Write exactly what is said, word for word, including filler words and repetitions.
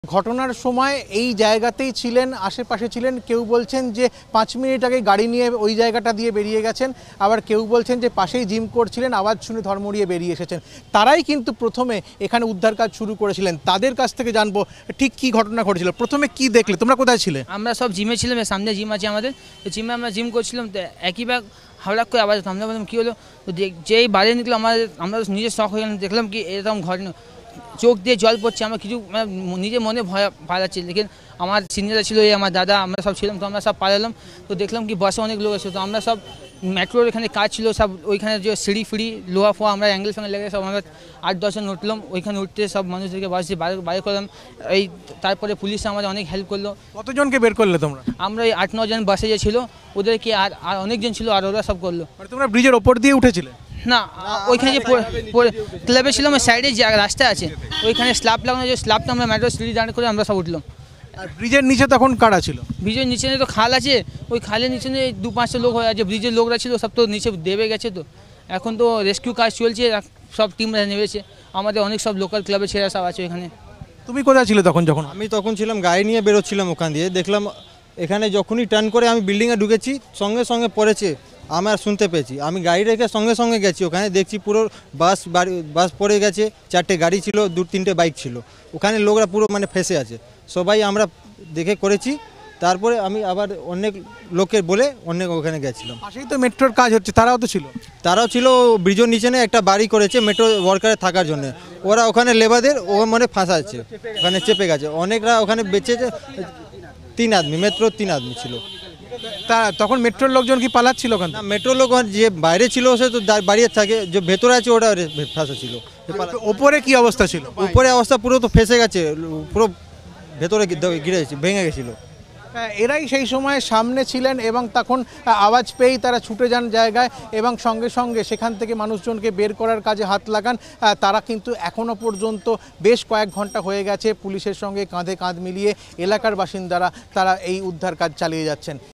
ঘটনার সময় এই জায়গাতেই ছিলেন, আশেপাশে ছিলেন। কেউ বলছেন যে পাঁচ মিনিট আগে গাড়ি নিয়ে ওই জায়গাটা দিয়ে বেরিয়ে গেছেন, আবার কেউ বলছেন যে পাশেই জিম করছিলেন, আওয়াজ শুনে ধর্মড়িয়ে বেরিয়ে এসেছেন। তারাই কিন্তু প্রথমে এখানে উদ্ধার কাজ শুরু করেছিলেন। তাদের কাছ থেকে জানবো ঠিক কি ঘটনা ঘটেছিল, প্রথমে কি দেখলে, তোমরা কোথায় ছিলে? আমরা সব জিমে ছিলাম, সামনে জিম আছে আমাদের, তো জিমে আমরা জিম করছিলাম, তো একই ব্যাগ হাওড়া করে আওয়াজ, আমরা বললাম কী হলো, তো যেই বাইরে নিকলো আমাদের, আমরা নিজে শখ হয়ে গেলাম, দেখলাম কি এরকম ঘটনা, চোখ দিয়ে জল পড়ছে, আমরা কিছু নিজের মনে ভয় ভয় লাগছে। লেকিন আমার সিনিয়ররা ছিল, এই আমার দাদা, আমরা সব ছিলাম, তো আমরা সব পালালাম। তো দেখলাম কি বাসে অনেক লোক আছে, তো আমরা সব মেট্রোর এখানে কাজ ছিল, সব ওইখানে যে সিঁড়ি ফিড়ি লোহা ফোয়া আমরা অ্যাঙ্গেল ফ্যাঙ্গেল লেগে সব আমরা আট দশজন উঠলাম, ওইখানে উঠতে সব মানুষদেরকে বাস দিয়ে বাইরে বাইরে করলাম। এই তারপরে পুলিশ আমাদের অনেক হেল্প করলো। কতজনকে বের করলে তোমরা? আমরা এই আট নজন বাসে যে ছিল ওদেরকে, আর আর অনেকজন ছিল, আর ওরা সব করলো। তোমরা ব্রিজের ওপর দিয়ে উঠেছিলে? না, ওইখানে যে ক্লাবে ছিলাম, সাইডে যে রাস্তা আছে ওইখানে স্ল্যাব লাগানো, যে স্ল্যাবটা আমরা মেট্রো সিঁড়ি দাঁড় করে আমরা সব উঠলাম। আর ব্রিজের নিচে তখন কারা ছিল? ব্রিজের নিচে তো খাল আছে, ওই খালের নিচে দু পাঁচটা লোক হয়ে আছে, ব্রিজের লোকরা ছিল সব তো নিচে দেবে গেছে। তো এখন তো রেস্কিউ কাজ চলছে, সব টিমরা নেমেছে, আমাদের অনেক সব লোকাল ক্লাবের ছেলেরা সব আছে ওইখানে। তুমি কোথায় ছিলে তখন? যখন আমি তখন ছিলাম গাড়ি নিয়ে বেরোচ্ছিলাম ওখান দিয়ে, দেখলাম এখানে যখনই টার্ন করে আমি বিল্ডিংয়ে ঢুকেছি, সঙ্গে সঙ্গে পড়েছে, আমার শুনতে পেয়েছি। আমি গাড়ি রেখে সঙ্গে সঙ্গে গেছি ওখানে, দেখছি পুরো বাস বাড়ি বাস পড়ে গেছে, চারটে গাড়ি ছিল, দু তিনটে বাইক ছিল, ওখানে লোকরা পুরো মানে ফেসে আছে। সবাই আমরা দেখে করেছি। তারপরে আমি আবার অনেক লোকের বলে অনেক ওখানে গেছিলাম। পাশেই তো মেট্রোর কাজ হচ্ছে, তারাও তো ছিল? তারাও ছিল, ব্রিজের নিচে একটা বাড়ি করেছে মেট্রো ওয়ার্কারে থাকার জন্য, ওরা ওখানে লেবারদের ও মানে ফাঁসাচ্ছে, ওখানে চেপে গেছে, অনেকরা ওখানে বেঁচেছে। তিন আদমি, মেট্রো তিন আদমি ছিল। তা তখন মেট্রোর লোকজন কি পালাচ্ছিল ওখানে? না, মেট্রো লোক যে বাইরে ছিল সে তো বাড়িয়ে থাকে, যে ভেতরে আছে ওটা ফাঁসা ছিল। ওপরে কি অবস্থা ছিল? উপরে অবস্থা পুরো তো ফেসে গেছে, পুরো ভেতরে গিরেছে, ভেঙে গেছিল। এরাই সেই সময় সামনে ছিলেন এবং তখন আওয়াজ পেয়েই তারা ছুটে যান জায়গায় এবং সঙ্গে সঙ্গে সেখান থেকে মানুষজনকে বের করার কাজে হাত লাগান। তারা কিন্তু এখনও পর্যন্ত বেশ কয়েক ঘন্টা হয়ে গেছে পুলিশের সঙ্গে কাঁধে কাঁধ মিলিয়ে এলাকার বাসিন্দারা তারা এই উদ্ধার কাজ চালিয়ে যাচ্ছেন।